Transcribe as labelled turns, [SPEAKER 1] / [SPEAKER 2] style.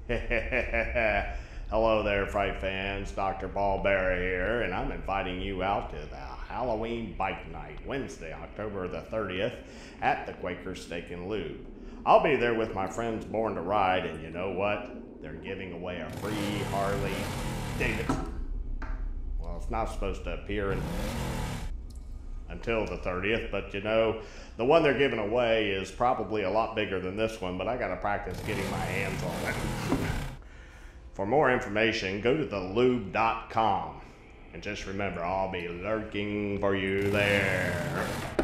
[SPEAKER 1] Hello there, Fright fans. Dr. Paul Barry here, and I'm inviting you out to the Halloween Bike Night, Wednesday, October the 30th, at the Quaker Steak and Lube. I'll be there with my friends Born to Ride, and you know what? They're giving away a free Harley Davidson. Well, it's not supposed to appear until the 30th, but you know, the one they're giving away is probably a lot bigger than this one, but I gotta practice getting my hands on it. For more information, go to thelube.com. And just remember, I'll be lurking for you there.